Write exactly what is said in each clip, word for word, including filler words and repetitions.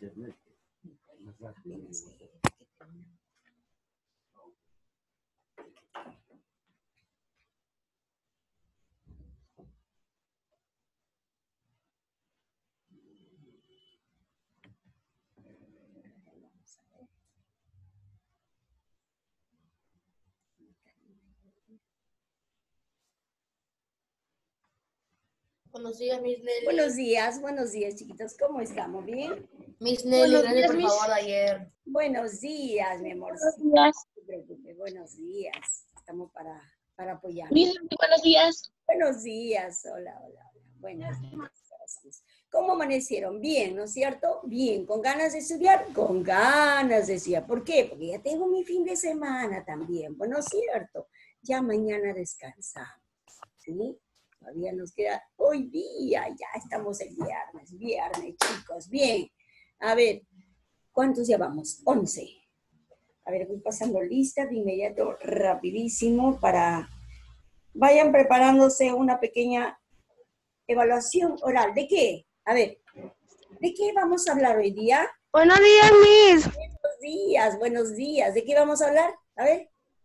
Buenos días, Miss Nelly. Buenos días, buenos días, chiquitos. ¿Cómo estamos? ¿Bien? Miss Nelly, Buenos gracias días, por Miss. favor de ayer. Buenos días, mi amor. Buenos Sí, días. no se preocupe. Buenos días. Estamos para, para apoyar. Miss, buenos días. Buenos días. Hola, hola, hola. Buenos días, corazones. ¿Cómo amanecieron? Bien, ¿no es cierto? Bien. ¿Con ganas de estudiar? Con ganas de estudiar. ¿Por qué? Porque ya tengo mi fin de semana también. Bueno, ¿no es cierto? Ya mañana descansamos. ¿Sí? Todavía nos queda hoy día, ya estamos el viernes, viernes, chicos, bien. A ver, ¿cuántos ya vamos? once. A ver, voy pasando lista de inmediato, rapidísimo, para... Vayan preparándose una pequeña evaluación oral. ¿De qué? A ver, ¿de qué vamos a hablar hoy día? Buenos días, Miss. Buenos días, buenos días. ¿De qué vamos a hablar? A ver.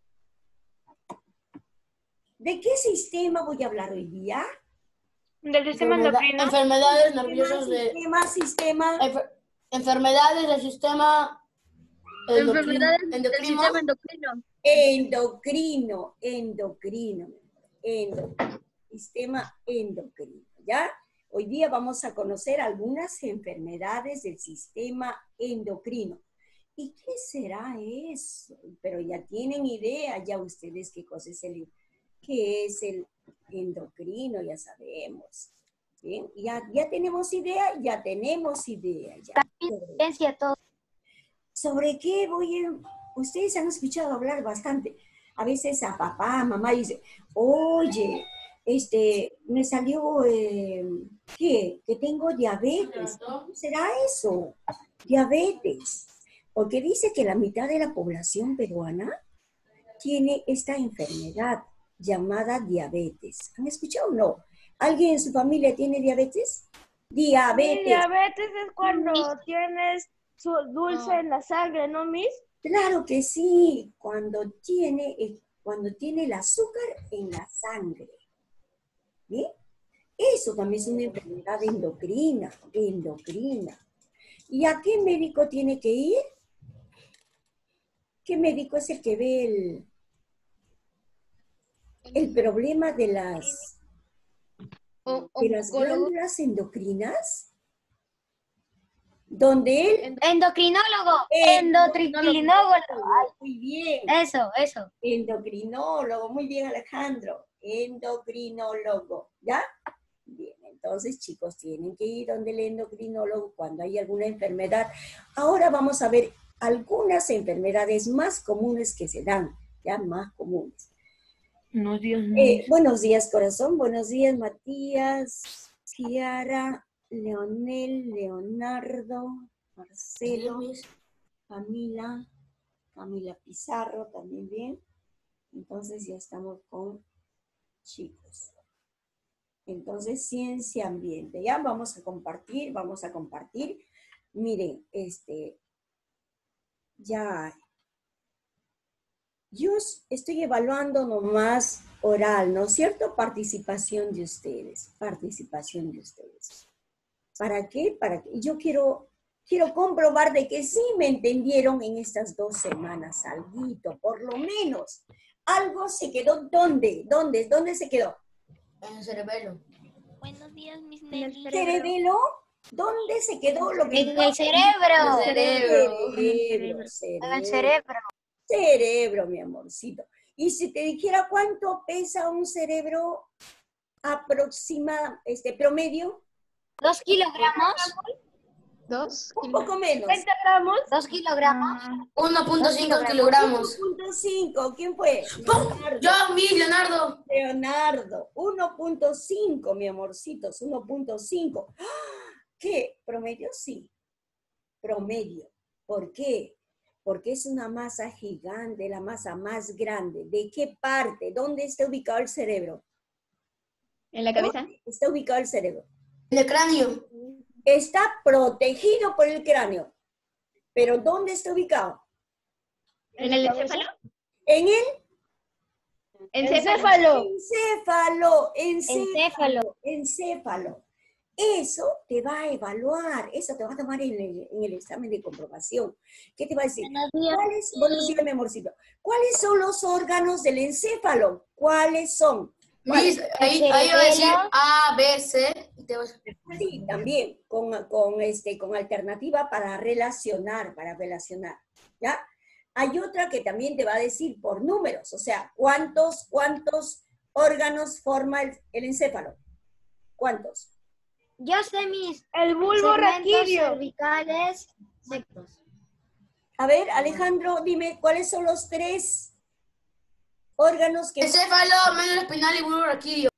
¿De qué sistema voy a hablar hoy día? Del sistema Enfermeda- endocrino. enfermedades nerviosas de... Sistema, sistema. enfer- enfermedades del sistema endocrino. Enfermedades del endocrino. sistema endocrino. Endocrino, endocrino, endocrino, sistema endocrino, ¿ya? Hoy día vamos a conocer algunas enfermedades del sistema endocrino. ¿Y qué será eso? Pero ya tienen idea, ya ustedes qué cosa es el, qué es el endocrino, ya sabemos. ¿Bien? Ya, ya tenemos idea, ya tenemos idea. Ya. todo. ¿Sobre qué voy a...? Ustedes han escuchado hablar bastante. A veces a papá, a mamá dice, oye, este, me salió, eh, ¿qué? Que tengo diabetes. ¿Cómo será eso? Diabetes. Porque dice que la mitad de la población peruana tiene esta enfermedad llamada diabetes. ¿Han escuchado o no? ¿Alguien en su familia tiene diabetes? Diabetes. Diabetes es cuando tienes su dulce en la sangre, ¿no, Miss? Claro que sí, cuando tiene, el- cuando tiene el azúcar en la sangre. ¿Bien? Eso también es una enfermedad endocrina, endocrina. ¿Y a qué médico tiene que ir? ¿Qué médico es el que ve el, el problema de las, de las glándulas endocrinas? Donde él... Endocrinólogo, Endocrinólogo. endocrinólogo. Muy bien. Eso, eso. Endocrinólogo, muy bien, Alejandro. Endocrinólogo, ¿ya? Bien, entonces, chicos, tienen que ir donde el endocrinólogo cuando hay alguna enfermedad. Ahora vamos a ver algunas enfermedades más comunes que se dan, ya más comunes. Buenos días, Eh, buenos días, corazón. Buenos días, Matías, Kiara, Leonel, Leonardo, Marcelo, Camila, Camila Pizarro, también bien. Entonces ya estamos con chicos. Entonces, ciencia ambiente. Ya vamos a compartir, vamos a compartir. Miren, este, ya, yo estoy evaluando nomás oral, ¿no es cierto? Participación de ustedes, participación de ustedes. ¿Para qué? Para que yo quiero, quiero comprobar de que sí me entendieron en estas dos semanas, alguito, por lo menos. Algo se quedó, ¿dónde? ¿Dónde? ¿Dónde se quedó? En el cerebelo. Buenos días, Miss En el Nelly. ¿Cerebelo? ¿Dónde se quedó lo que... En el cerebro. Cerebro. Cerebro, En el cerebro. cerebro. Cerebro, mi amorcito. Y si te dijera cuánto pesa un cerebro aproxima, este, promedio, Dos kilogramos. Dos. un poco menos. veinte gramos. Dos kilogramos. uno punto cinco Dos kilogramos. uno punto cinco, ¿quién fue? Leonardo. Yo, Miss Leonardo. Leonardo, uno punto cinco, mi amorcitos, uno punto cinco. ¡Ah! ¿Qué? ¿Promedio? Sí, promedio. ¿Por qué? Porque es una masa gigante, la masa más grande. ¿De qué parte? ¿Dónde está ubicado el cerebro? ¿En la cabeza? ¿Dónde está ubicado el cerebro? En el cráneo. está protegido por el cráneo. Pero ¿dónde está ubicado? ¿En el encéfalo? En el Encéfalo. encéfalo, encéfalo, Encéfalo. encéfalo. Eso te va a evaluar, eso te va a tomar en el, en el examen de comprobación. ¿Qué te va a decir? Buenos días. ¿Cuáles, buenos días, mi amorcito. ¿Cuáles son los órganos del encéfalo? ¿Cuáles son? Miss, ahí, ahí va a decir A, B, C. Y te vas a... Sí, también, con, con, este, con alternativa para relacionar, para relacionar, ¿ya? Hay otra que también te va a decir por números, o sea, ¿cuántos, cuántos órganos forma el, el encéfalo? ¿Cuántos? Yo sé mis El bulbo segmentos raquídeo. cervicales sectos. A ver, Alejandro, dime, ¿cuáles son los tres órganos que... Encéfalo, médula espinal y bulbo raquídeo.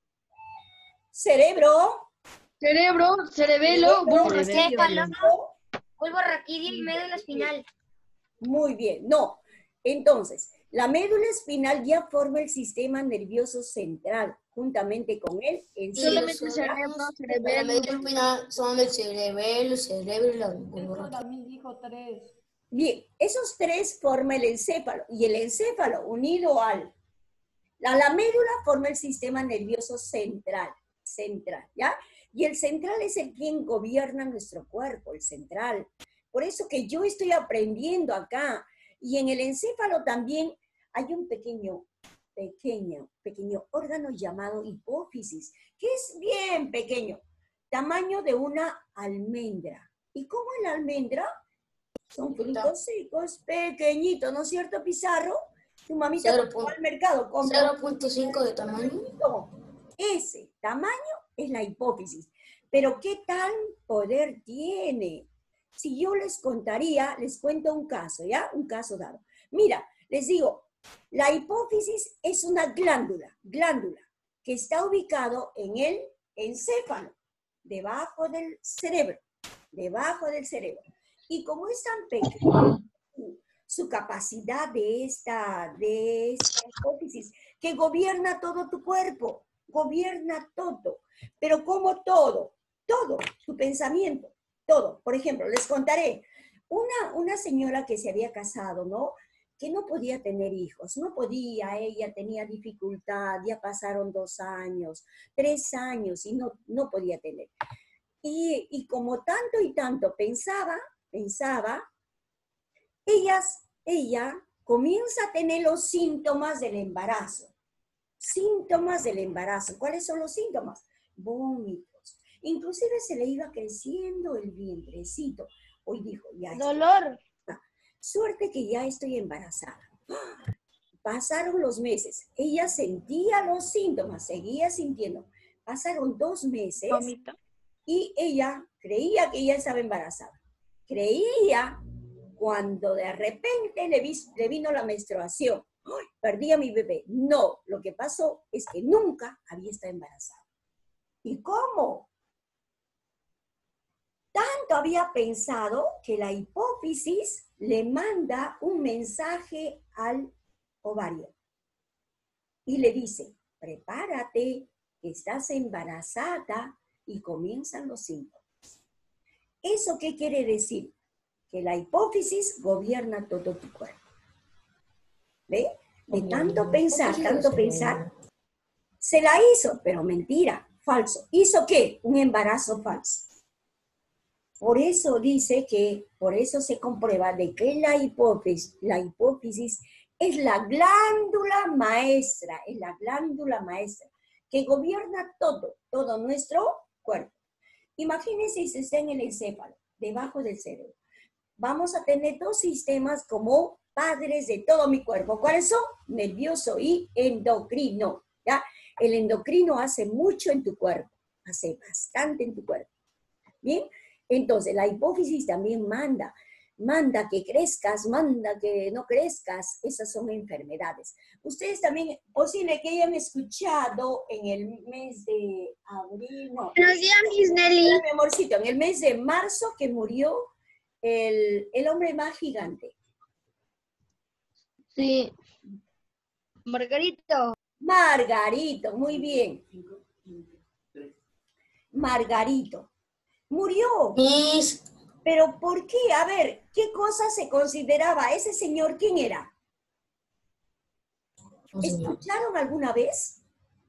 Cerebro. Cerebro, cerebelo, bulbo raquídeo. Encéfalo, bulbo raquídeo y médula espinal. Muy bien, no. Entonces, la médula espinal ya forma el sistema nervioso central, juntamente con él. En Y Solamente los cerebro, órganos de la cerebelo, médula espinal son el cerebelo, el cerebro y la bulbo raquídeo. También dijo tres. Bien, esos tres forman el encéfalo, y el encéfalo unido al... La, la médula forma el sistema nervioso central, central, ¿ya? Y el central es el quien gobierna nuestro cuerpo, el central. Por eso que yo estoy aprendiendo acá. Y en el encéfalo también hay un pequeño, pequeño, pequeño órgano llamado hipófisis, que es bien pequeño, tamaño de una almendra. ¿Y cómo es la almendra? Son frutos secos, pequeñitos, ¿no es cierto, Pizarro? Tu mamita Cero fue punto- al mercado, compra cero punto cinco de tamaño. ese tamaño es la hipófisis. Pero ¿qué tal poder tiene? Si yo les contaría, les cuento un caso, ¿ya? Un caso dado. Mira, les digo, la hipófisis es una glándula, glándula, que está ubicado en el encéfalo, debajo del cerebro, debajo del cerebro. Y como es tan pequeño, su capacidad de esta, de esta hipófisis, que gobierna todo tu cuerpo, gobierna todo, pero como todo, todo, tu pensamiento, todo. Por ejemplo, les contaré, una, una señora que se había casado, ¿no? Que no podía tener hijos, no podía, ella tenía dificultad, ya pasaron dos años, tres años y no, no podía tener. Y, y como tanto y tanto pensaba, pensaba, ellas, ella comienza a tener los síntomas del embarazo. Síntomas del embarazo. ¿Cuáles son los síntomas? Vómitos. Inclusive se le iba creciendo el vientrecito. Hoy dijo, ya estoy. Dolor. Suerte que ya estoy embarazada. Pasaron los meses. Ella sentía los síntomas, seguía sintiendo. Pasaron dos meses Vomito. y ella creía que ella estaba embarazada. Creía cuando de repente le, vi, le vino la menstruación. ¡Ay! Perdí a mi bebé. No, lo que pasó es que nunca había estado embarazada. ¿Y cómo? Tanto había pensado que la hipófisis le manda un mensaje al ovario y le dice, prepárate, que estás embarazada, y comienzan los síntomas. ¿Eso qué quiere decir? Que la hipófisis gobierna todo tu cuerpo. ¿Ve? De tanto pensar, tanto pensar, se la hizo, pero mentira, falso. ¿Hizo qué? Un embarazo falso. Por eso dice que, por eso se comprueba de que la hipófisis, la hipófisis es la glándula maestra, es la glándula maestra que gobierna todo, todo nuestro cuerpo. Imagínense si está en el encéfalo, debajo del cerebro. Vamos a tener dos sistemas como padres de todo mi cuerpo. ¿Cuáles son? Nervioso y endocrino, ¿ya? El endocrino hace mucho en tu cuerpo, hace bastante en tu cuerpo. ¿Bien? Entonces, la hipófisis también manda, manda que crezcas, manda que no crezcas. Esas son enfermedades. Ustedes también, posible que hayan escuchado en el mes de abril, no. Buenos días, Miss Nelly. Mi amorcito, en el mes de marzo que murió el, el hombre más gigante. Sí. Margarito. Margarito, muy bien. Margarito. Murió. Miss, ¿Pero por qué? A ver, ¿qué cosa se consideraba? ¿Ese señor quién era? un señor. ¿Escucharon alguna vez?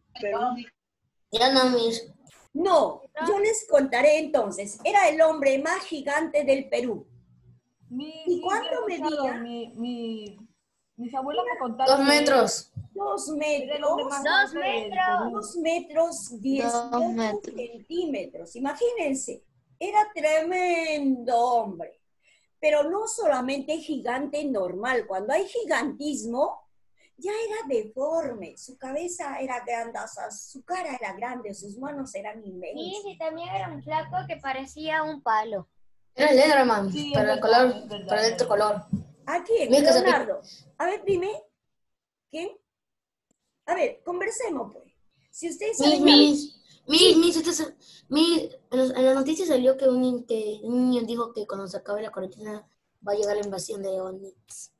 Ya no, Miss. No, yo les contaré entonces. Era el hombre más gigante del Perú. Mi, ¿Y sí, cuánto sí he escuchado, medía? mi, mi, mis abuelas me contaron Dos que metros. Dos era el hombre metros, más Dos grande del metros. Perú. dos metros dieciocho Dos metros. centímetros. Imagínense, era tremendo hombre. Pero no solamente gigante normal. Cuando hay gigantismo, ya era deforme. Su cabeza era grande, su cara era grande, sus manos eran Sí, inmensas. sí, también era un flaco que parecía un palo. Era el Enderman, Sí, para es el verdad, color, es verdad, para el es otro verdad. color. ¿A quién? Mira que se- Leonardo. A ver, dime. ¿Quién? A ver, conversemos, pues. Si ustedes Miss, saben algo. Miss, Miss, Miss, esto es- Miss, en, los- en la noticia salió que un, ni- que un niño dijo que cuando se acabe la cuarentena va a llegar la invasión de Onix.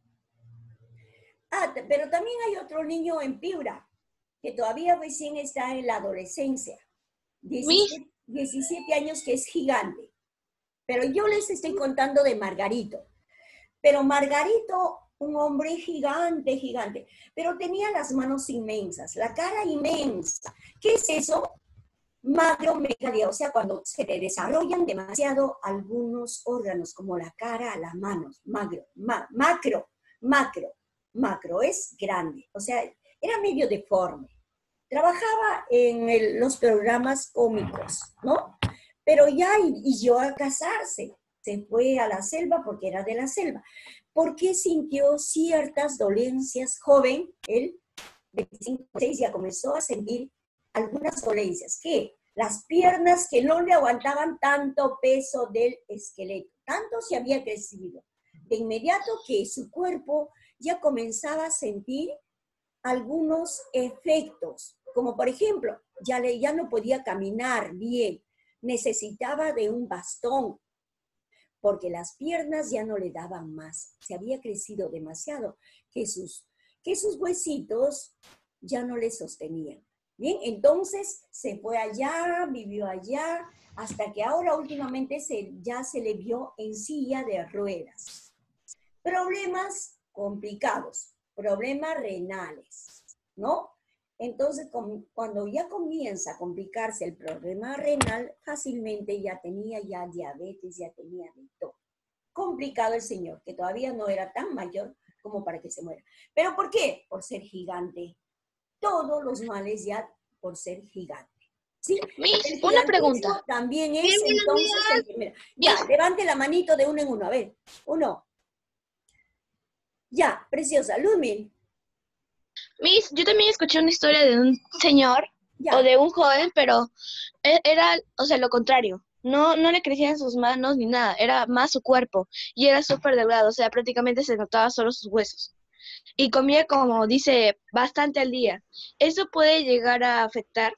Ah, t- pero también hay otro niño en Piura, que todavía recién está en la adolescencia. diecisiete, diecisiete años, que es gigante. Pero yo les estoy contando de Margarito. Pero Margarito, un hombre gigante, gigante, pero tenía las manos inmensas, la cara inmensa. ¿Qué es eso? Macromegalia, o sea, cuando se le desarrollan demasiado algunos órganos, como la cara, las manos, macro, ma, macro, macro, macro, es grande, o sea, era medio deforme. Trabajaba en el- los programas cómicos, ¿no? Pero ya y, y yo a casarse, se fue a la selva porque era de la selva. ¿Por qué sintió ciertas dolencias joven? Él, veinticinco, seis, ya comenzó a sentir algunas dolencias. ¿Qué? Las piernas que no le aguantaban tanto peso del esqueleto. Tanto se había crecido. De inmediato que su cuerpo ya comenzaba a sentir algunos efectos, como por ejemplo, ya, le, ya no podía caminar bien, necesitaba de un bastón, porque las piernas ya no le daban más, se había crecido demasiado, que sus, que sus huesitos ya no le sostenían. Bien, entonces se fue allá, vivió allá, hasta que ahora últimamente se, ya se le vio en silla de ruedas. Problemas complicados, problemas renales, ¿no? Entonces, com, cuando ya comienza a complicarse el problema renal, fácilmente ya tenía ya diabetes, ya tenía de todo. Complicado el señor, que todavía no era tan mayor como para que se muera. ¿Pero por qué? Por ser gigante. Todos los males ya por ser gigante. ¿Sí? Miss, una pregunta. También es entonces el primero. Ya, Miss. levante la manito de uno en uno. A ver, uno. Ya, preciosa. Ludmil. Miss, yo también escuché una historia de un señor Ya. o de un joven, pero e- era, o sea, lo contrario. No, no le crecían sus manos ni nada, era más su cuerpo y era súper delgado, o sea, prácticamente se notaba solo sus huesos. Y comía, como dice, bastante al día. ¿Eso puede llegar a afectar?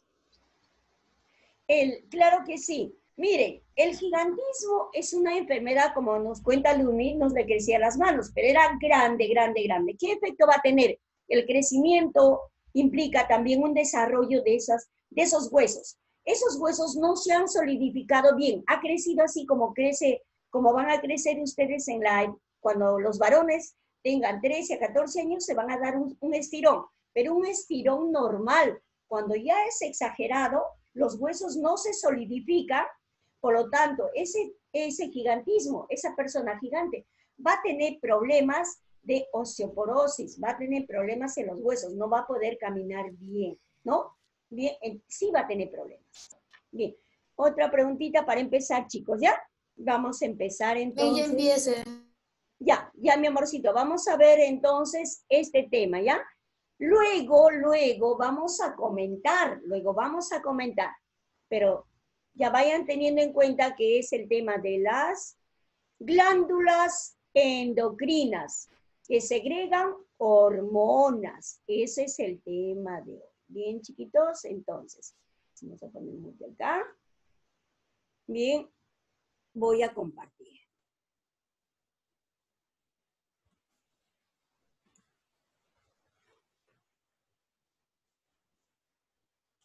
El, claro que sí. Miren, el gigantismo es una enfermedad, como nos cuenta Lumi, nos le crecían las manos, pero era grande, grande, grande. ¿Qué efecto va a tener? El crecimiento implica también un desarrollo de, esas, de esos huesos. Esos huesos no se han solidificado bien. Ha crecido así como crece, como van a crecer ustedes en la, cuando los varones tengan trece a catorce años, se van a dar un, un estirón, pero un estirón normal. Cuando ya es exagerado, los huesos no se solidifican, por lo tanto, ese, ese gigantismo, esa persona gigante, va a tener problemas de osteoporosis, va a tener problemas en los huesos, no va a poder caminar bien, ¿no? Bien, sí va a tener problemas. Bien, otra preguntita para empezar, chicos, ¿ya? Vamos a empezar entonces. Ya empiece. Ya, ya, mi amorcito, vamos a ver entonces este tema, ¿ya? Luego, luego vamos a comentar, luego vamos a comentar, pero ya vayan teniendo en cuenta que es el tema de las glándulas endocrinas, que segregan hormonas. Ese es el tema de hoy. Bien, chiquitos, entonces, vamos a poner mucho acá. Bien, voy a compartir.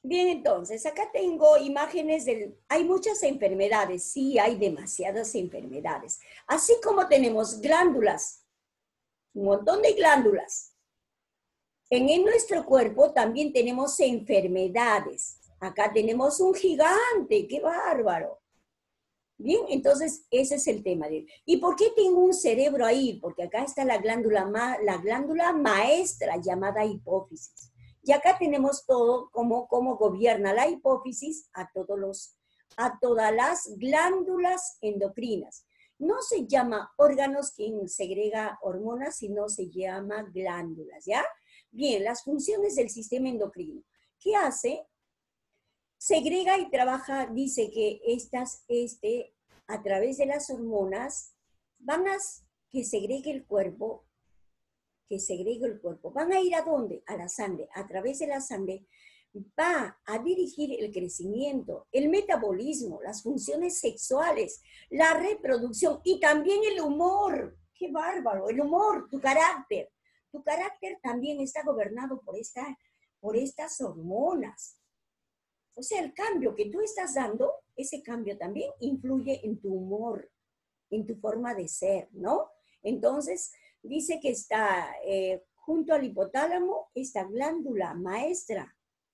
Bien, entonces, acá tengo imágenes del... Hay muchas enfermedades, sí, hay demasiadas enfermedades. Así como tenemos glándulas, un montón de glándulas. En, en nuestro cuerpo también tenemos enfermedades. Acá tenemos un gigante, qué bárbaro. Bien, entonces ese es el tema. De, ¿y por qué tengo un cerebro ahí? Porque acá está la glándula, ma, la glándula maestra llamada hipófisis. Y acá tenemos todo cómo, cómo gobierna la hipófisis a, todos los, a todas las glándulas endocrinas. No se llama órganos quien segrega hormonas, sino se llama glándulas, ¿ya? Bien, las funciones del sistema endocrino. ¿Qué hace? Segrega y trabaja, dice que estas, este, a través de las hormonas, van a que segregue el cuerpo, que segregue el cuerpo. ¿Van a ir a dónde? A la sangre. A través de la sangre va a dirigir el crecimiento, el metabolismo, las funciones sexuales, la reproducción y también el humor. ¡Qué bárbaro! El humor, tu carácter. Tu carácter también está gobernado por, esta, por estas hormonas. O sea, el cambio que tú estás dando, ese cambio también influye en tu humor, en tu forma de ser, ¿no? Entonces, dice que está eh, junto al hipotálamo, esta glándula maestra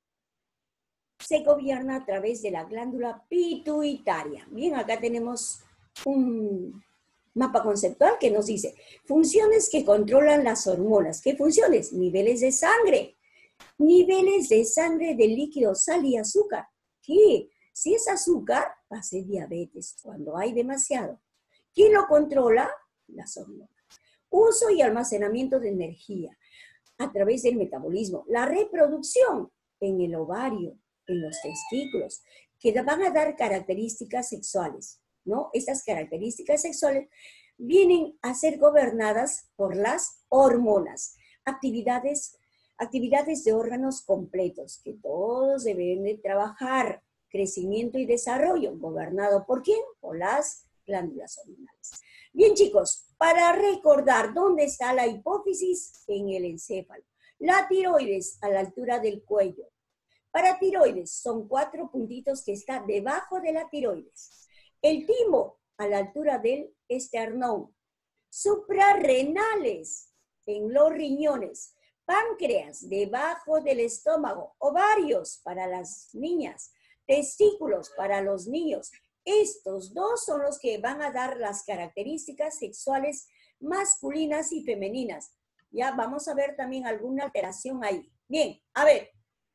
se gobierna a través de la glándula pituitaria. Bien, acá tenemos un mapa conceptual que nos dice funciones que controlan las hormonas. ¿Qué funciones? Niveles de sangre. Niveles de sangre de líquido, sal y azúcar. ¿Qué? Si es azúcar, va a ser diabetes cuando hay demasiado. ¿Quién lo controla? Las hormonas. Uso y almacenamiento de energía a través del metabolismo. La reproducción en el ovario, en los testículos, que van a dar características sexuales, ¿no? Estas características sexuales vienen a ser gobernadas por las hormonas. Actividades Actividades de órganos completos, que todos deben de trabajar, crecimiento y desarrollo, gobernado ¿por quién? Por las glándulas hormonales. Bien, chicos, para recordar dónde está la hipófisis, en el encéfalo. La tiroides, a la altura del cuello. Para tiroides, son cuatro puntitos que están debajo de la tiroides. El timo, a la altura del esternón. Suprarrenales, en los riñones. Páncreas, debajo del estómago. Ovarios, para las niñas. Testículos, para los niños. Estos dos son los que van a dar las características sexuales masculinas y femeninas. Ya vamos a ver también alguna alteración ahí. Bien, a ver.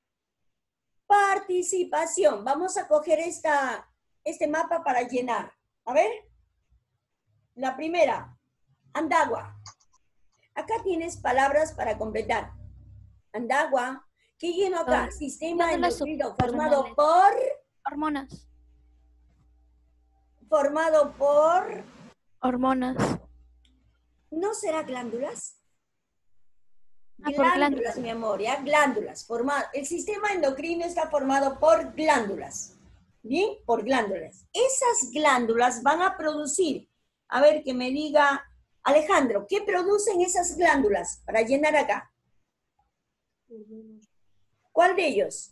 Participación. Vamos a coger esta, este mapa para llenar. A ver. La primera, Andagua. Acá tienes palabras para completar. Andagua. ¿Qué lleno acá? Ah, Sistema glándulas endocrino formado suprarrenales. por... Hormonas. Formado por... Hormonas. ¿No será glándulas? Ah, por glándulas, glándulas. mi amor, ¿ya? Glándulas. Formado. El sistema endocrino está formado por glándulas. ¿Bien? Por glándulas. Esas glándulas van a producir, a ver que me diga Alejandro, ¿qué producen esas glándulas para llenar acá? ¿Cuál de ellos?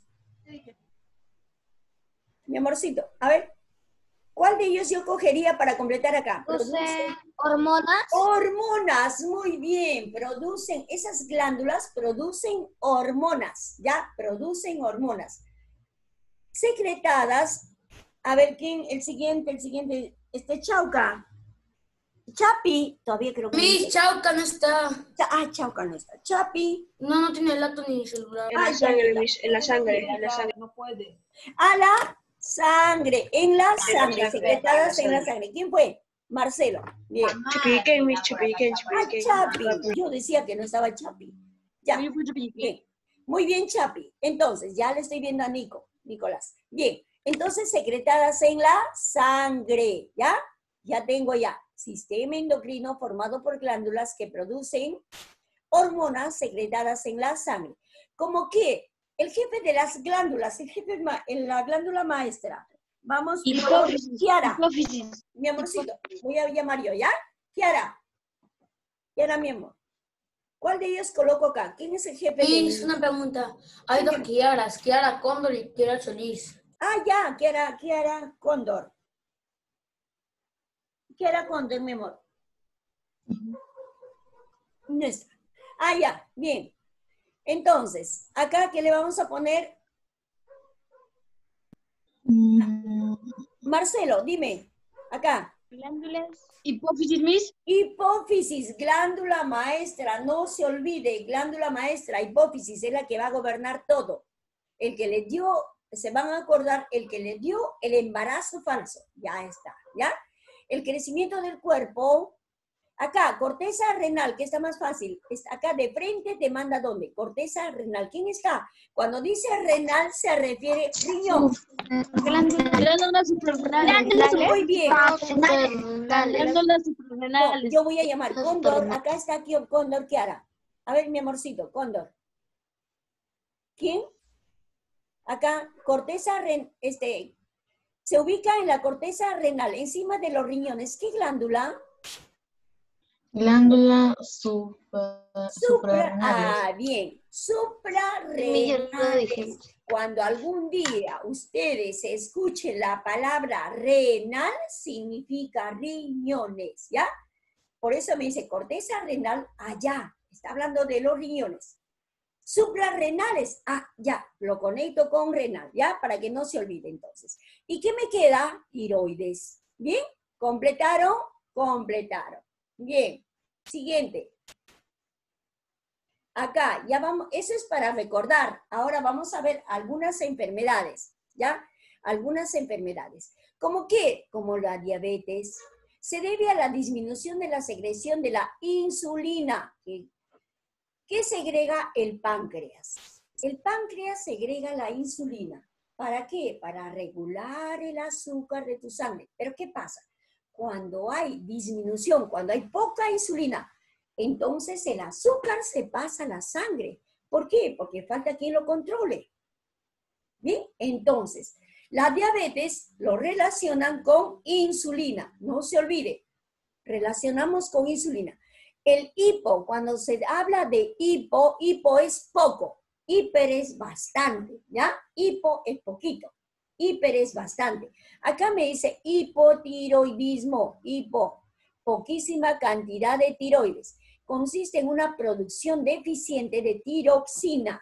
Mi amorcito, a ver. ¿Cuál de ellos yo cogería para completar acá? Produce hormonas. Hormonas, muy bien. Producen, esas glándulas producen hormonas, ¿ya? Producen hormonas. Secretadas, a ver quién, el siguiente, el siguiente, este Chauca. Chapi, todavía creo que... Mi Chauca no está. Cha- Ah, Chauca no está. Chapi. No, no tiene laptop ni celular. En la sangre, mis- en la sangre, en la sangre. No puede. A la sangre, en la En la sangre, sangre, secretadas en en la la sangre. ¿Quién fue? Marcelo. Bien. Chupiquen, mis chupiquen, Ah, chupiquen. Chapi. Yo decía que no estaba Chapi. Ya. Bien. Muy bien, Chapi. Entonces, ya le estoy viendo a Nico, Nicolás. Bien. Entonces, secretadas en la sangre. ¿Ya? Ya tengo ya. Sistema endocrino formado por glándulas que producen hormonas secretadas en la sangre. Como que el jefe de las glándulas, el jefe ma- en la glándula maestra. Vamos, Hipófisis. Kiara, Hipófisis. mi amorcito, voy a llamar yo, ¿ya? Kiara. Kiara, mi amor. ¿Cuál de ellos coloco acá? ¿Quién es el jefe? Y de- es una pregunta. Hay dos Kiaras, Kiara Cóndor y Kiara Solís. Ah, ya, Kiara, Kiara Cóndor. Kiara Cóndor, mi amor. No está. Ah, ya, bien. Entonces, acá, ¿qué le vamos a poner? Marcelo, dime. Acá. Glándulas. Hipófisis, Miss. Hipófisis, glándula maestra, no se olvide, glándula maestra, hipófisis es la que va a gobernar todo. El que le dio, se van a acordar, el que le dio el embarazo falso, ya está, ¿ya? El crecimiento del cuerpo, acá, corteza renal, que está más fácil, está acá de frente te manda ¿dónde? Corteza renal, ¿quién está? Cuando dice renal se refiere riñón. Glándulas suprarrenales. Muy bien. Glándulas No, suprarrenales. yo voy a llamar Cóndor. Acá está aquí Cóndor, Kiara. A ver, mi amorcito, Cóndor. ¿Quién? Acá, corteza, ren, este, se ubica en la corteza renal, encima de los riñones. ¿Qué glándula? Glándula supra, Supra, suprarrenales. ah, bien. Suprarrenales. Cuando algún día ustedes escuchen la palabra renal, significa riñones, ¿ya? Por eso me dice corteza renal, allá. Está hablando de los riñones. Suprarrenales, ah, ya, lo conecto con renal, ¿ya? Para que no se olvide entonces. ¿Y qué me queda? Tiroides. ¿Bien? ¿Completaron? Completaron. Bien. Siguiente. Acá, ya vamos, eso es para recordar. Ahora vamos a ver algunas enfermedades, ¿ya? Algunas enfermedades. ¿Cómo qué? Como la diabetes. Se debe a la disminución de la secreción de la insulina, que ¿qué segrega el páncreas? El páncreas segrega la insulina. ¿Para qué? Para regular el azúcar de tu sangre. ¿Pero qué pasa? Cuando hay disminución, cuando hay poca insulina, entonces el azúcar se pasa a la sangre. ¿Por qué? Porque falta quien lo controle. ¿Bien? Entonces, la diabetes lo relacionan con insulina. No se olvide, relacionamos con insulina. El hipo, cuando se habla de hipo, hipo es poco, hiper es bastante, ¿ya? Hipo es poquito, hiper es bastante. Acá me dice hipotiroidismo, hipo, poquísima cantidad de tiroides. Consiste en una producción deficiente de tiroxina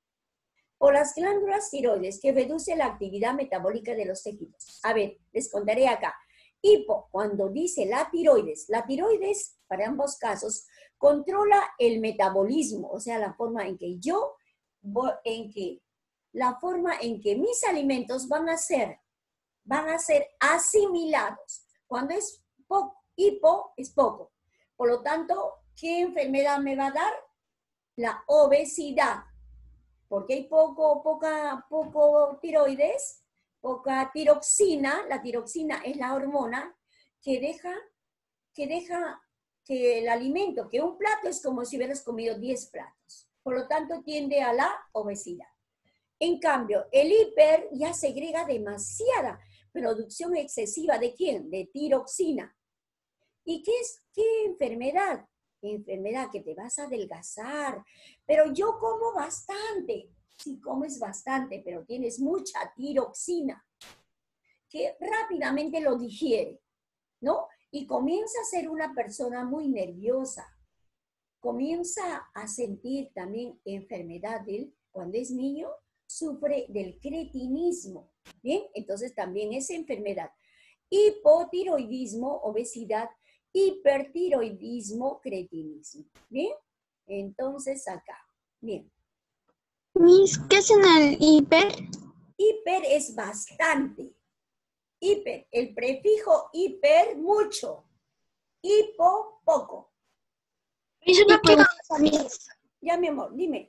por las glándulas tiroides que reduce la actividad metabólica de los tejidos. A ver, les contaré acá. Hipo, cuando dice la tiroides, la tiroides, para ambos casos, controla el metabolismo, o sea, la forma en que yo, en que, la forma en que mis alimentos van a ser, van a ser asimilados. Cuando es poco, hipo es poco. Por lo tanto, ¿qué enfermedad me va a dar? La obesidad. Porque hay poco, poca, poco tiroides, poca tiroxina. La tiroxina es la hormona que deja, que deja que el alimento, que un plato es como si hubieras comido diez platos. Por lo tanto, tiende a la obesidad. En cambio, el hiper ya segrega demasiada producción excesiva. ¿De quién? De tiroxina. ¿Y qué es? ¿Qué enfermedad? Enfermedad que te vas a adelgazar. Pero yo como bastante. Si comes bastante, pero tienes mucha tiroxina, que rápidamente lo digiere, ¿no? Y comienza a ser una persona muy nerviosa. Comienza a sentir también enfermedad del, cuando es niño, sufre del cretinismo. Bien, entonces también es enfermedad. Hipotiroidismo, obesidad, hipertiroidismo, cretinismo. Bien, entonces acá. Bien. Miss, ¿qué es en el hiper? Hiper es bastante. Hiper, el prefijo hiper, mucho. Hipo, poco. Es una pregunta, Miss. Ya, mi amor, dime.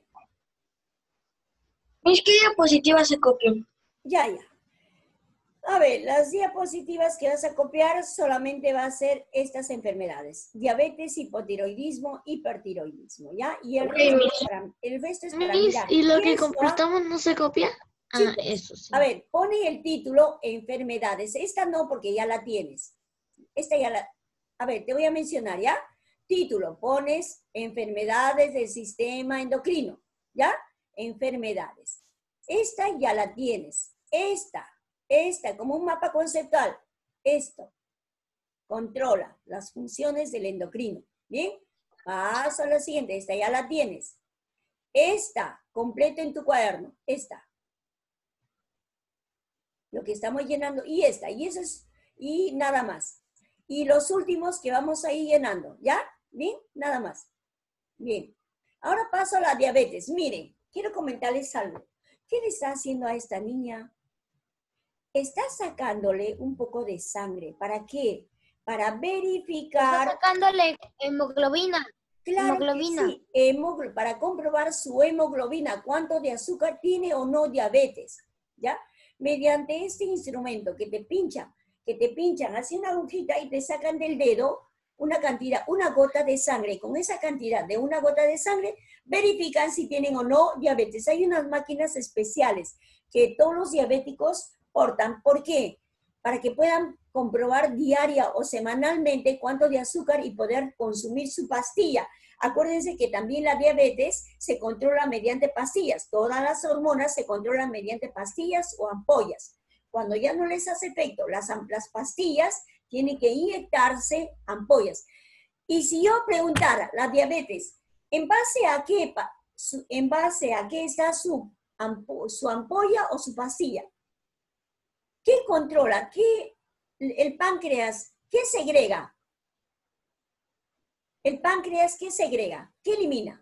Miss, ¿qué diapositivas se copian? Ya, ya. A ver, las diapositivas que vas a copiar solamente va a ser estas enfermedades. Diabetes, hipotiroidismo, hipertiroidismo, ¿ya? Y el, Okay, resto, es para, el resto es para Miss, mirar. ¿y lo Y que eso, completamos no se copia? Ah, chicos, eso sí. a ver, pone el título enfermedades. Esta no, porque ya la tienes. Esta ya la... A ver, te voy a mencionar, ¿ya? título, pones enfermedades del sistema endocrino, ¿ya? Enfermedades. Esta ya la tienes. Esta, esta, como un mapa conceptual. Esto controla las funciones del endocrino. ¿Bien? Paso a la siguiente. Esta ya la tienes. Esta, completo en tu cuaderno. Esta. Lo que estamos llenando. Y esta. Y eso es, y nada más. Y los últimos que vamos a ir llenando. ¿Ya? ¿Bien? Nada más. Bien. Ahora paso a la diabetes. Miren, quiero comentarles algo. ¿Qué le está haciendo a esta niña? Está sacándole un poco de sangre. ¿Para qué? Para verificar... Está sacándole hemoglobina. Claro hemoglobina. que sí, hemoglo- para comprobar su hemoglobina, cuánto de azúcar tiene o no diabetes, ¿ya? Mediante este instrumento que te pinchan, que te pinchan, hacen una agujita y te sacan del dedo una cantidad, una gota de sangre. Con esa cantidad de una gota de sangre, verifican si tienen o no diabetes. Hay unas máquinas especiales que todos los diabéticos portan. ¿Por qué? Para que puedan comprobar diaria o semanalmente cuánto de azúcar y poder consumir su pastilla. Acuérdense que también la diabetes se controla mediante pastillas. Todas las hormonas se controlan mediante pastillas o ampollas. Cuando ya no les hace efecto las, las pastillas, tienen que inyectarse ampollas. Y si yo preguntara, la diabetes, ¿en base a qué, en base a qué está su, ampo, su ampolla o su pastilla? ¿Qué controla? ¿Qué, el páncreas, qué segrega? El páncreas, ¿qué segrega? ¿Qué elimina?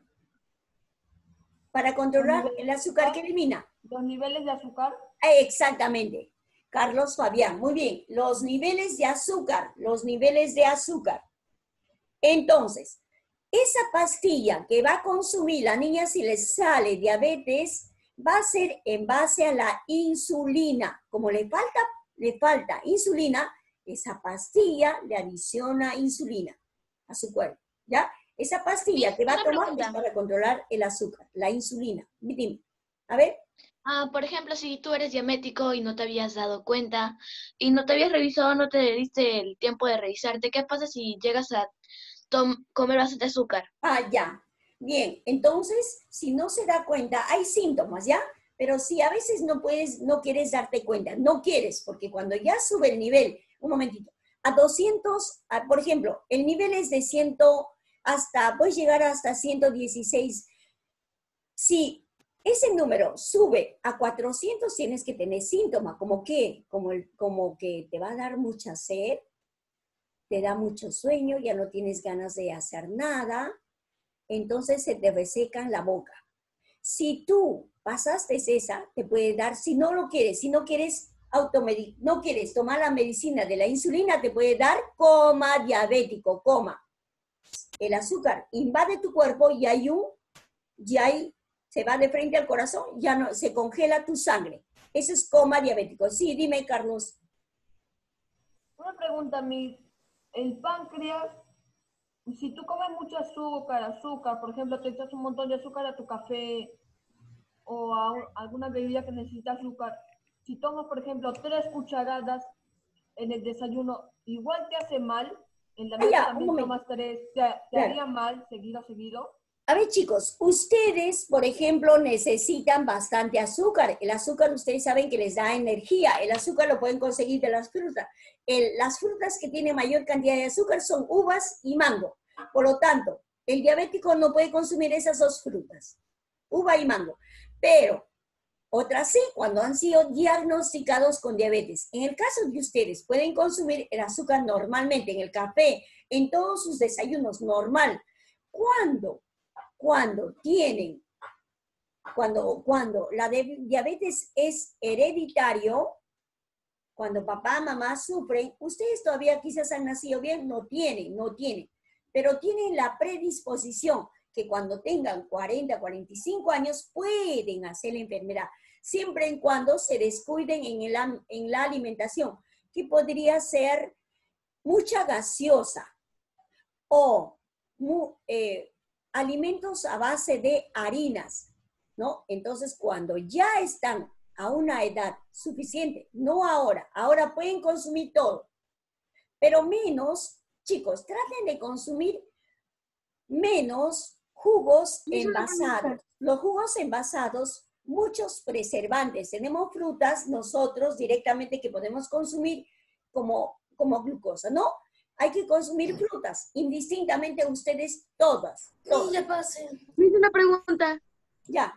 Para controlar el azúcar, ¿qué elimina? Los niveles de azúcar. Exactamente. Carlos Fabián, muy bien. Los niveles de azúcar, los niveles de azúcar. Entonces, esa pastilla que va a consumir la niña si le sale diabetes, va a ser en base a la insulina. Como le falta, le falta insulina, esa pastilla le adiciona insulina a su cuerpo, ¿ya? Esa pastilla Sí, que va a una tomar pregunta. es para controlar el azúcar, la insulina. Dime. A ver. Ah, por ejemplo, si tú eres diabético y no te habías dado cuenta y no te habías revisado, no te diste el tiempo de revisarte, ¿qué pasa si llegas a tom- comer bastante azúcar? Ah, ya. Bien, entonces, si no se da cuenta, hay síntomas, ¿ya? Pero si a veces no puedes, no quieres darte cuenta, no quieres, porque cuando ya sube el nivel, un momentito, a doscientos, a- por ejemplo, el nivel es de cien, hasta, puedes llegar hasta ciento dieciséis. Si ese número sube a cuatrocientos, tienes que tener síntomas, como que, como, el, como que te va a dar mucha sed, te da mucho sueño, ya no tienes ganas de hacer nada, entonces se te reseca la boca. Si tú pasaste esa, te puede dar, si no lo quieres, si no quieres, automedic no quieres tomar la medicina de la insulina, te puede dar coma diabético, coma. El azúcar invade tu cuerpo y hay un, ya hay, se va de frente al corazón, ya no, se congela tu sangre. Eso es coma diabético. Sí, dime, Carlos. Una pregunta, mi, el páncreas, si tú comes mucho azúcar, azúcar, por ejemplo, te echas un montón de azúcar a tu café o a un- alguna bebida que necesita azúcar, si tomas, por ejemplo, tres cucharadas en el desayuno, igual te hace mal, en la Ah, noche ya, un también momento. tomas tres, te, te Claro. haría mal seguido, seguido. A ver, chicos, ustedes, por ejemplo, necesitan bastante azúcar. El azúcar, ustedes saben que les da energía. El azúcar lo pueden conseguir de las frutas. El- las frutas que tienen mayor cantidad de azúcar son uvas y mango. Por lo tanto, el diabético no puede consumir esas dos frutas, uva y mango. Pero otras sí, cuando han sido diagnosticados con diabetes. En el caso de ustedes, pueden consumir el azúcar normalmente en el café, en todos sus desayunos, normal. ¿Cuándo? Cuando tienen, cuando, cuando la de- diabetes es hereditario, cuando papá, mamá sufren, ustedes todavía quizás han nacido bien, no tienen, no tienen, pero tienen la predisposición que cuando tengan cuarenta, cuarenta y cinco años pueden hacer la enfermedad, siempre y cuando se descuiden en, el, am- en la alimentación, que podría ser mucha gaseosa o mu- eh, alimentos a base de harinas, ¿no? Entonces, cuando ya están a una edad suficiente, no ahora, ahora pueden consumir todo, pero menos, chicos, traten de consumir menos jugos envasados. Los jugos envasados, muchos preservantes. Tenemos frutas nosotros directamente que podemos consumir como, como glucosa, ¿no? Hay que consumir frutas, indistintamente ustedes todas. todas. Sí, ya pasé. Me hice una pregunta. Ya.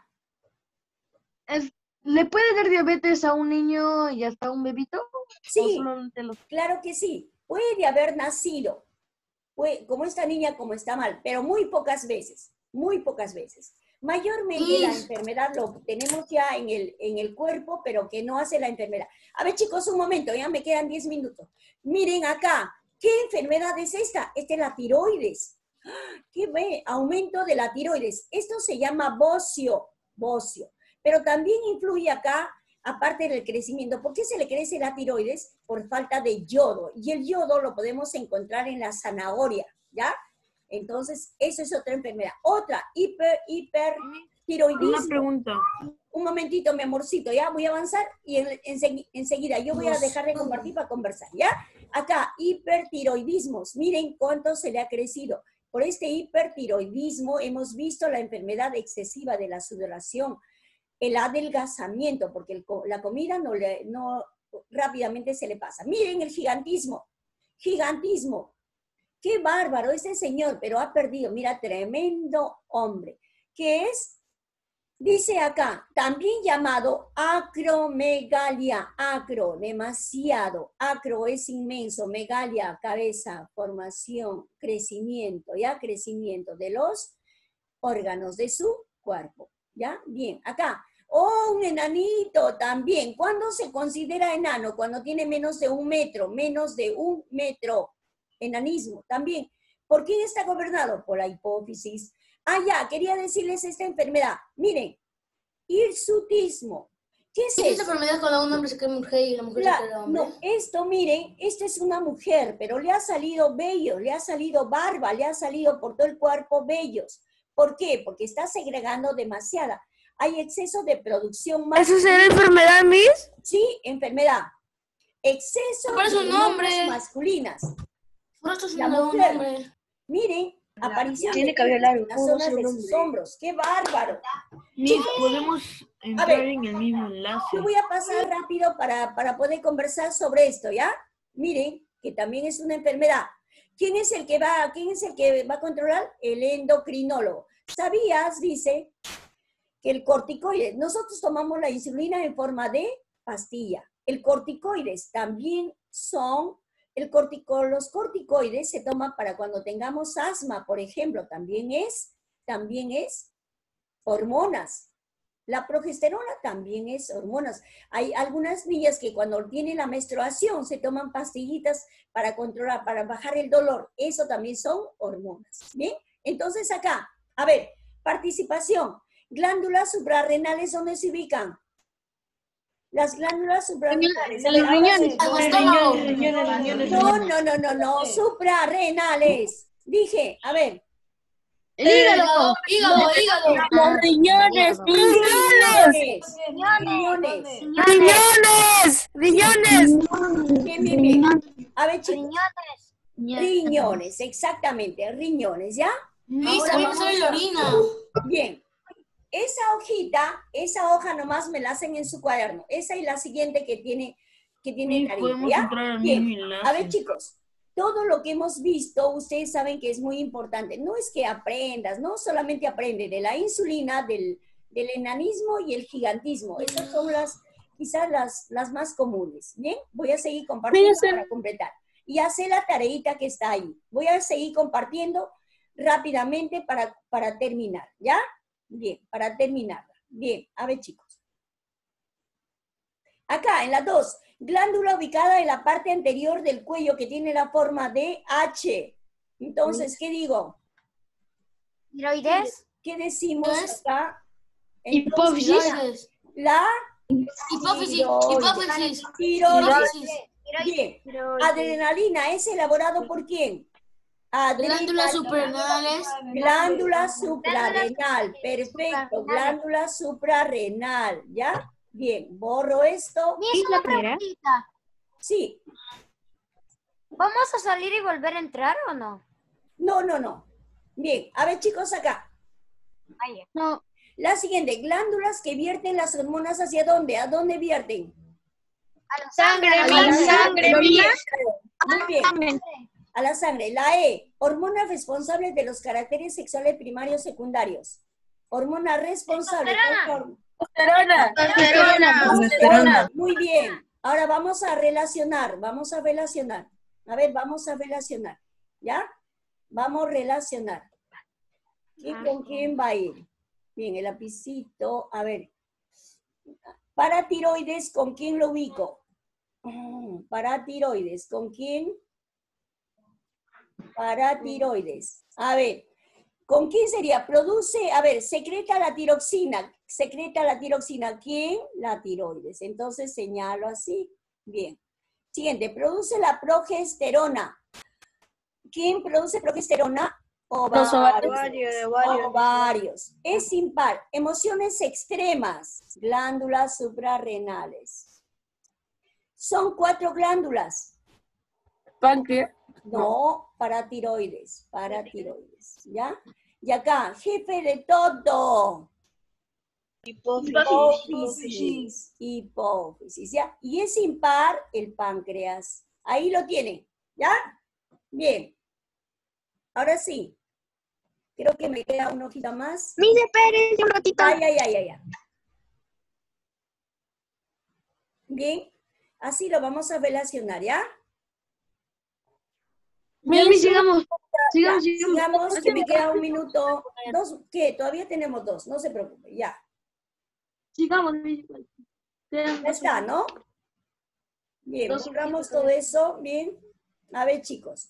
Es- ¿Le puede dar diabetes a un niño y hasta a un bebito? Sí, ¿O solamente los- claro que sí. Puede haber nacido, puede- como esta niña, como está mal, pero muy pocas veces, muy pocas veces. Mayormente la enfermedad lo tenemos ya en el, en el cuerpo, pero que no hace la enfermedad. A ver, chicos, un momento, ya me quedan diez minutos. Miren acá, ¿qué enfermedad es esta? Esta es la tiroides. ¿Qué ve? Aumento de la tiroides. Esto se llama bocio, bocio. Pero también influye acá, aparte del crecimiento. ¿Por qué se le crece la tiroides? Por falta de yodo. Y el yodo lo podemos encontrar en la zanahoria, ¿ya? Entonces, eso es otra enfermedad. Otra, hiper, hipertiroidismo. Una pregunta. Un momentito, mi amorcito, ¿ya? Voy a avanzar y en- ensegui- enseguida yo voy a dejar de compartir para conversar, ¿ya? Acá, hipertiroidismos. Miren cuánto se le ha crecido. Por este hipertiroidismo hemos visto la enfermedad excesiva de la sudoración, el adelgazamiento, porque el co- la comida no, le, no rápidamente se le pasa. Miren el gigantismo. Gigantismo. Qué bárbaro este señor, pero ha perdido. Mira, tremendo hombre. ¿Qué es? Dice acá, también llamado acromegalia. Acro, demasiado. Acro es inmenso. Megalia, cabeza, formación, crecimiento, ¿ya? Crecimiento de los órganos de su cuerpo, ¿ya? Bien, acá. Oh, un enanito también. ¿Cuándo se considera enano? Cuando tiene menos de un metro, menos de un metro. Enanismo también. ¿Por quién está gobernado? Por la hipófisis. Ah, ya, quería decirles esta enfermedad. Miren, hirsutismo. ¿Qué es ¿Qué es eso? esa enfermedad cuando un hombre se queda mujer y la mujer La- se queda hombre? no, esto, miren, esta es una mujer, pero le ha salido vello, le ha salido barba, le ha salido por todo el cuerpo vellos. ¿Por qué? Porque está segregando demasiada. Hay exceso de producción más. ¿Eso será enfermedad, Miss? Sí, enfermedad. Exceso Por eso de un nombre. hormonas masculinas. Por esto es La un mujer. nombre. Miren, aparición Tiene de cabello vellos largo, en las ¿cómo va a zonas ser un de sus hombre? hombros. ¡Qué bárbaro! Miss, podemos entrar ver. en el mismo enlace. Yo voy a pasar rápido para, para poder conversar sobre esto, ¿ya? Miren, que también es una enfermedad. ¿Quién es el que va, quién es el que va a controlar? El endocrinólogo. ¿Sabías, dice, que el corticoides, nosotros tomamos la insulina en forma de pastilla. El corticoides también son, el cortico, los corticoides se toman para cuando tengamos asma, por ejemplo, también es, también es hormonas. La progesterona también es hormonas. Hay algunas niñas que cuando tienen la menstruación se toman pastillitas para controlar, para bajar el dolor. Eso también son hormonas. ¿Bien? Entonces acá, a ver, participación. Glándulas suprarrenales, ¿dónde se ubican? Las glándulas suprarrenales. En los riñones. Al estómago. Riñones, riñones, No, no, no, no, no, suprarrenales. Dije, a ver. El hígado. Hígado, hígado. Los riñones. Riñones. Riñones. ¡Riñones! ¡Riñones! Bien, bien, bien. A ver, chicos. Riñones, exactamente, riñones, ¿ya? Miss, también me sale la orina. Bien. Esa hojita, esa hoja nomás me la hacen en su cuaderno. Esa y la siguiente que tiene, que tiene Miss, carita, podemos ¿ya? entrar al Bien. mismo enlace. A ver, chicos, todo lo que hemos visto, ustedes saben que es muy importante. No es que aprendas, no solamente aprende de la insulina, del, del enanismo y el gigantismo. Esas son las, quizás las, las más comunes. Bien, voy a seguir compartiendo para completar. Y hace la tareita que está ahí. Voy a seguir compartiendo rápidamente para, para terminar, ¿ya? Bien, para terminar. Bien, a ver, chicos. Acá, en la dos, glándula ubicada en la parte anterior del cuello que tiene la forma de H. Entonces, ¿qué digo? ¿Tiroides? ¿Qué decimos ¿Qué es? acá? Hipófisis. Tiroides. La Hipófisis. tiroides. Hipófisis. Tiroides. Hipófisis. Bien. Adrenalina es elaborado por quién? Glándulas Adrenalina. suprarrenales. Glándula suprarrenal. Perfecto. Glándula suprarrenal. ¿Ya? Bien. Borro esto. Miss, una preguntita. Sí. ¿Vamos a salir y volver a entrar o no? No, no, no. Bien, a ver chicos acá. No, La siguiente, glándulas que vierten las hormonas ¿hacia dónde? ¿A dónde vierten? A la sangre, A mi la sangre, Muy mi bien, muy bien. A la sangre. La E, hormonas responsables de los caracteres sexuales primarios secundarios. Hormona responsable. Testosterona. Testosterona. Muy bien. Ahora vamos a relacionar, vamos a relacionar. A ver, vamos a relacionar. ¿Ya? Vamos a relacionar. ¿Quién con quién va a ir? Bien, el lapicito. A ver. Paratiroides, ¿con quién lo ubico? Paratiroides, ¿con quién? Paratiroides. A ver, ¿con quién sería? Produce, a ver, secreta la tiroxina. Secreta la tiroxina. ¿Quién? La tiroides. Entonces señalo así. Bien. Siguiente, produce la progesterona. ¿Quién produce progesterona? Ovarios. Ovarios, ovarios. Ovarios. Es impar. Emociones extremas. Glándulas suprarrenales. Son cuatro glándulas. Páncreas. No, paratiroides, paratiroides, ¿ya? Y acá, jefe de todo. Hipófisis, hipófisis, ¿ya? Y es impar el páncreas. Ahí lo tienen, ¿ya? Bien. Ahora sí. Creo que me queda una hojita más. Mire, espérense un ratito. Ay, ay, ay, ay, ay. Bien. Así lo vamos a relacionar, ¿ya? Mimi, sigamos. Ya, Sigamos, sigamos. sigamos, que me queda un minuto. Dos, ¿qué? Todavía tenemos dos, no se preocupe, ya. Sigamos. Mimi. Ya está, ¿no? Bien, Dos borramos minutitos, todo eso, bien. A ver, chicos.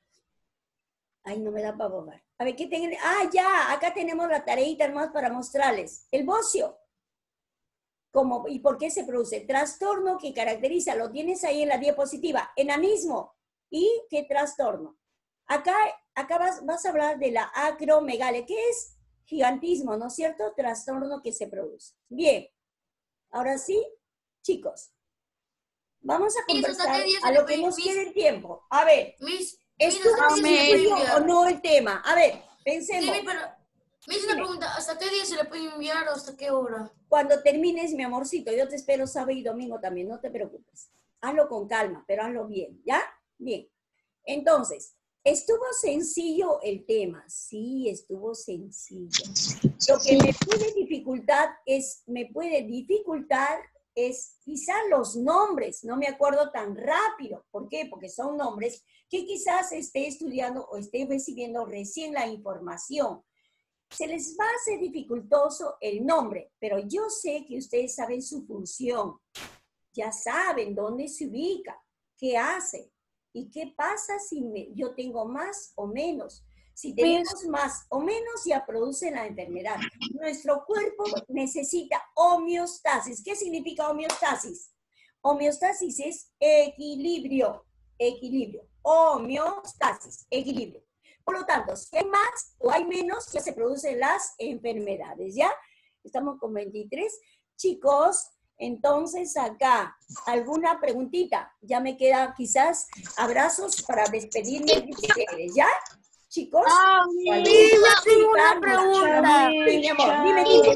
Ay, no me da para borrar. A ver, ¿qué tienen? Ah, ya, acá tenemos la tareita más para mostrarles. El bocio. ¿Cómo? ¿Y por qué se produce? Trastorno que caracteriza, lo tienes ahí en la diapositiva. Enanismo. ¿Y qué trastorno? Acá, acá vas, vas a hablar de la acromegalia, que es gigantismo, ¿no es cierto? Trastorno que se produce. Bien. Ahora sí, chicos. Vamos a Miss, ¿hasta conversar qué día se a le lo que puede- nos Miss? quede el tiempo. A ver, Miss, ¿estuvo ¿hasta qué día se le puede sencillo enviar? o no el tema? A ver, Sí, pensemos. pero me hice una pregunta, ¿hasta qué día se le puede enviar o hasta qué hora? Cuando termines, mi amorcito, yo te espero sábado y domingo también, no te preocupes. Hazlo con calma, pero hazlo bien, ¿ya? Bien. Entonces, ¿estuvo sencillo el tema? Sí, estuvo sencillo. Lo que me puede dificultar es, me puede dificultar es quizás los nombres, no me acuerdo tan rápido. ¿Por qué? Porque son nombres que quizás esté estudiando o esté recibiendo recién la información. Se les va a hacer dificultoso el nombre, pero yo sé que ustedes saben su función. Ya saben dónde se ubica, qué hace y qué pasa si me, yo tengo más o menos. Si tenemos más o menos, ya produce la enfermedad. Nuestro cuerpo necesita homeostasis. ¿Qué significa homeostasis? Homeostasis es equilibrio, equilibrio, homeostasis, equilibrio. Por lo tanto, si hay más o hay menos, ya se producen las enfermedades, ¿ya? Estamos con veintitrés. Chicos, entonces acá, ¿alguna preguntita? Ya me queda quizás abrazos para despedirme de ustedes, ¿ya? Chicos. Ah, ¿Cuál sí, es? yo tengo una pregunta. Sí, mi amor, dime, dime.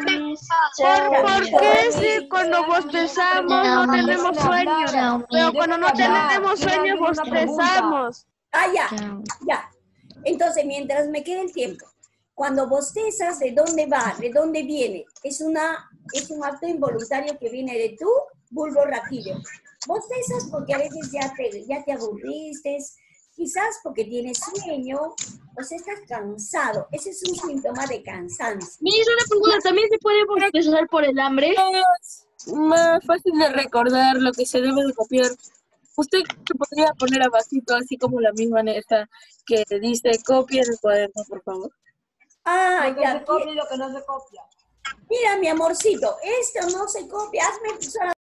¿Por, ¿por qué si cuando bostezamos no tenemos sueño? Pero cuando no tenemos sueño bostezamos. Ah, ya, ya. Entonces, mientras me quede el tiempo, cuando bostezas, ¿de dónde va? ¿De dónde viene? Es, una, es un acto involuntario que viene de tu bulbo raquídeo. Bostezas porque a veces ya te, ya te aburriste, quizás porque tienes sueño, o sea, estás cansado. Ese es un síntoma de cansancio. Me hizo una pregunta, ¿también se puede bostezar por el hambre? Es más fácil de recordar lo que se debe de copiar. Usted se podría poner abajito, así como la misma neta que dice copia del cuaderno, por favor. Ah, Lo que ya. se copia y lo que no se copia. Mira, mi amorcito, esto no se copia. Hazme solamente